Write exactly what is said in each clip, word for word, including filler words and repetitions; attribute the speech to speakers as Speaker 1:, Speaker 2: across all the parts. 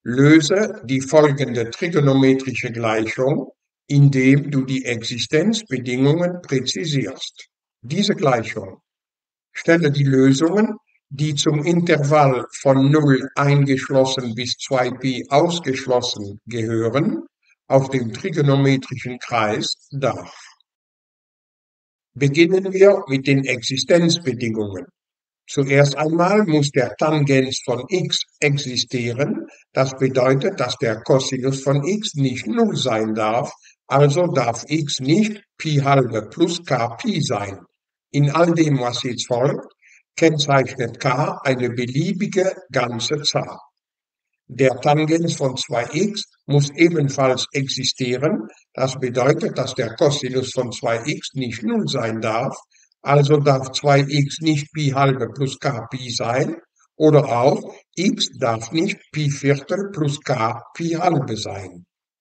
Speaker 1: Löse die folgende trigonometrische Gleichung, indem du die Existenzbedingungen präzisierst. Diese Gleichung: Stelle die Lösungen, die zum Intervall von null eingeschlossen bis zwei Pi ausgeschlossen gehören, auf dem trigonometrischen Kreis dar. Beginnen wir mit den Existenzbedingungen. Zuerst einmal muss der Tangens von x existieren, das bedeutet, dass der Cosinus von x nicht null sein darf, also darf x nicht Pi halbe plus k Pi sein. In all dem, was jetzt folgt, kennzeichnet k eine beliebige ganze Zahl. Der Tangens von zwei x muss ebenfalls existieren, das bedeutet, dass der Cosinus von zwei x nicht null sein darf, also darf zwei x nicht Pi halbe plus k Pi sein, oder auch x darf nicht Pi Viertel plus k Pi halbe sein.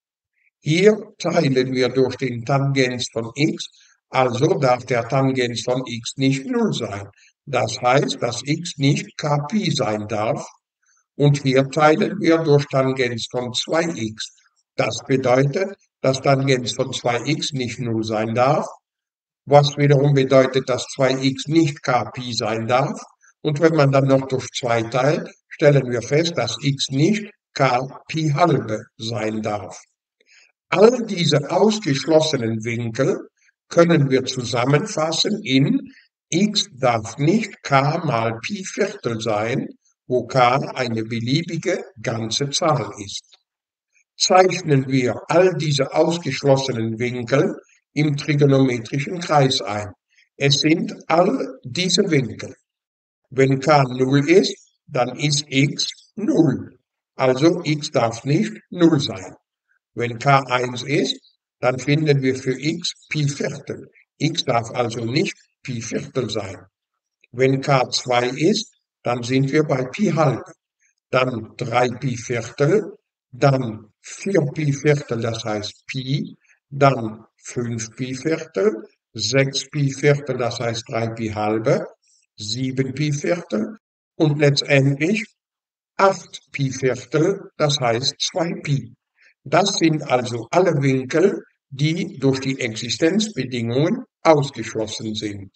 Speaker 1: Hier teilen wir durch den Tangens von x, also darf der Tangens von x nicht null sein. Das heißt, dass x nicht k Pi sein darf. Und hier teilen wir durch Tangens von zwei x. Das bedeutet, dass Tangens von zwei x nicht null sein darf, was wiederum bedeutet, dass zwei x nicht k Pi sein darf. Und wenn man dann noch durch zwei teilt, stellen wir fest, dass x nicht k Pi halbe sein darf. All diese ausgeschlossenen Winkel können wir zusammenfassen in x darf nicht k mal Pi Viertel sein, wo k eine beliebige ganze Zahl ist. Zeichnen wir all diese ausgeschlossenen Winkel im trigonometrischen Kreis ein. Es sind all diese Winkel. Wenn k null ist, dann ist x null. Also x darf nicht null sein. Wenn k eins ist, dann finden wir für x Pi Viertel. X darf also nicht Pi Viertel sein. Wenn k zwei ist, dann sind wir bei Pi halbe. Dann drei Pi Viertel, dann vier Pi Viertel, das heißt Pi, dann fünf Pi Viertel, sechs Pi Viertel, das heißt drei Pi halbe, sieben Pi Viertel und letztendlich acht Pi Viertel, das heißt zwei Pi. Das sind also alle Winkel, die durch die Existenzbedingungen ausgeschlossen sind.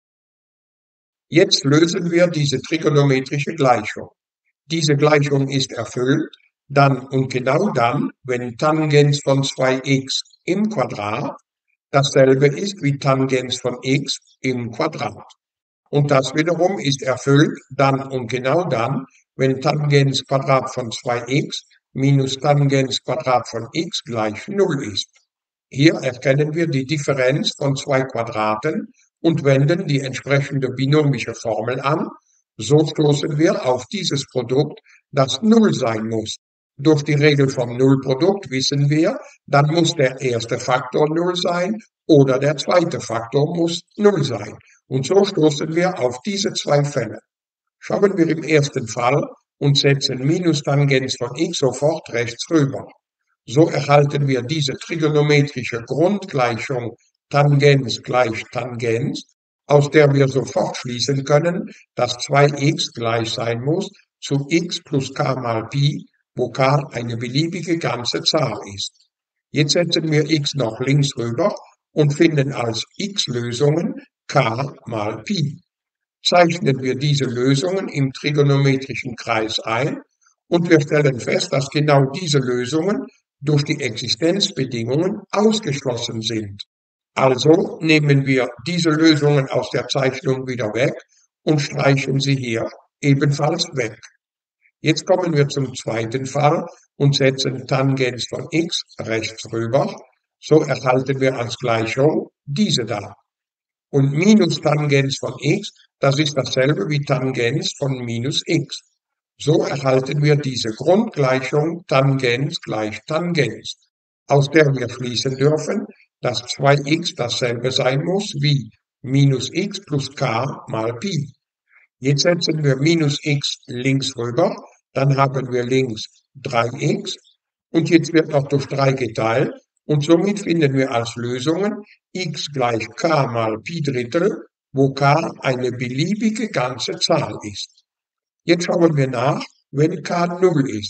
Speaker 1: Jetzt lösen wir diese trigonometrische Gleichung. Diese Gleichung ist erfüllt, dann und genau dann, wenn Tangens von zwei x im Quadrat dasselbe ist wie Tangens von x im Quadrat. Und das wiederum ist erfüllt dann und genau dann, wenn Tangens Quadrat von zwei x minus Tangens Quadrat von x gleich null ist. Hier erkennen wir die Differenz von zwei Quadraten und wenden die entsprechende binomische Formel an. So stoßen wir auf dieses Produkt, das null sein muss. Durch die Regel vom Nullprodukt wissen wir, dann muss der erste Faktor null sein oder der zweite Faktor muss null sein. Und so stoßen wir auf diese zwei Fälle. Schauen wir im ersten Fall und setzen minus Tangens von x sofort rechts rüber. So erhalten wir diese trigonometrische Grundgleichung Tangens gleich Tangens, aus der wir sofort schließen können, dass zwei x gleich sein muss zu x plus k mal Pi, wo k eine beliebige ganze Zahl ist. Jetzt setzen wir x noch links rüber und finden als x-Lösungen k mal Pi. Zeichnen wir diese Lösungen im trigonometrischen Kreis ein und wir stellen fest, dass genau diese Lösungen durch die Existenzbedingungen ausgeschlossen sind. Also nehmen wir diese Lösungen aus der Zeichnung wieder weg und streichen sie hier ebenfalls weg. Jetzt kommen wir zum zweiten Fall und setzen Tangens von x rechts rüber. So erhalten wir als Gleichung diese da. Und minus Tangens von x, das ist dasselbe wie Tangens von minus x. So erhalten wir diese Grundgleichung Tangens gleich Tangens, aus der wir schließen dürfen, dass zwei x dasselbe sein muss wie minus x plus k mal Pi. Jetzt setzen wir minus x links rüber, dann haben wir links drei x und jetzt wird noch durch drei geteilt und somit finden wir als Lösungen x gleich k mal Pi Drittel, wo k eine beliebige ganze Zahl ist. Jetzt schauen wir nach, wenn k null ist.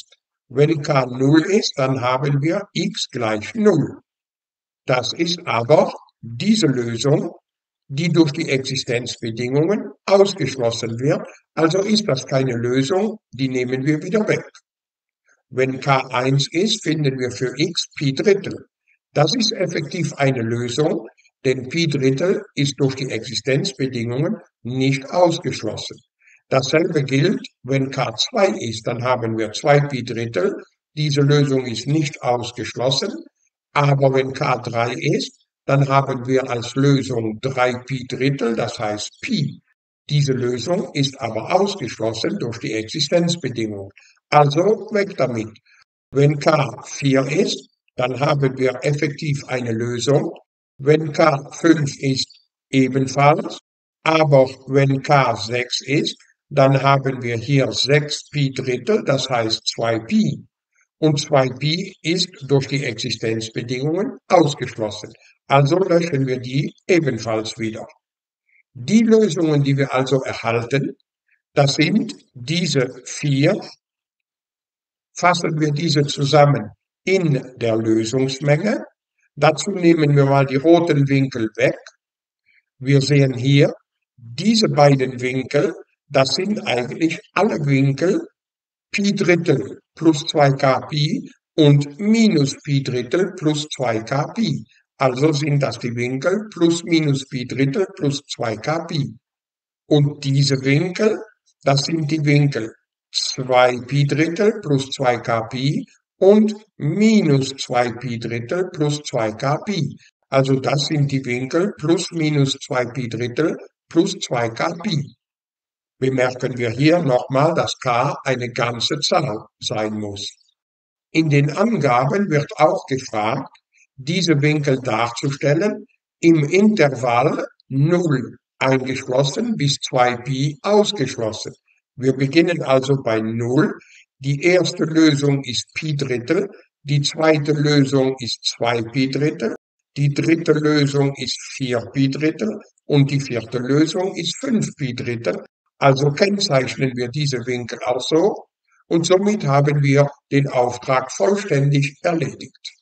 Speaker 1: Wenn k null ist, dann haben wir x gleich null. Das ist aber diese Lösung, die durch die Existenzbedingungen ausgeschlossen wird. Also ist das keine Lösung, die nehmen wir wieder weg. Wenn k eins ist, finden wir für x Pi Drittel. Das ist effektiv eine Lösung, denn Pi Drittel ist durch die Existenzbedingungen nicht ausgeschlossen. Dasselbe gilt, wenn k zwei ist, dann haben wir zwei Pi Drittel. Diese Lösung ist nicht ausgeschlossen, aber wenn k drei ist, dann haben wir als Lösung drei Pi Drittel, das heißt Pi. Diese Lösung ist aber ausgeschlossen durch die Existenzbedingung. Also weg damit. Wenn k vier ist, dann haben wir effektiv eine Lösung. Wenn k fünf ist, ebenfalls. Aber wenn k sechs ist, dann haben wir hier sechs Pi Drittel, das heißt zwei Pi. Und zwei Pi ist durch die Existenzbedingungen ausgeschlossen. Also löschen wir die ebenfalls wieder. Die Lösungen, die wir also erhalten, das sind diese vier. Fassen wir diese zusammen in der Lösungsmenge. Dazu nehmen wir mal die roten Winkel weg. Wir sehen hier, diese beiden Winkel, das sind eigentlich alle Winkel Pi Drittel plus zwei k Pi und minus Pi Drittel plus zwei k Pi. Also sind das die Winkel plus minus Pi Drittel plus zwei k Pi. Und diese Winkel, das sind die Winkel zwei Pi Drittel plus zwei k Pi und minus zwei Pi Drittel plus zwei k Pi. Also das sind die Winkel plus minus zwei Pi Drittel plus zwei k Pi. Bemerken wir hier nochmal, dass k eine ganze Zahl sein muss. In den Angaben wird auch gefragt, diese Winkel darzustellen im Intervall null eingeschlossen bis zwei Pi ausgeschlossen. Wir beginnen also bei null. Die erste Lösung ist Pi Drittel, die zweite Lösung ist zwei Pi Drittel, die dritte Lösung ist vier Pi Drittel und die vierte Lösung ist fünf Pi Drittel. Also kennzeichnen wir diese Winkel auch so und somit haben wir den Auftrag vollständig erledigt.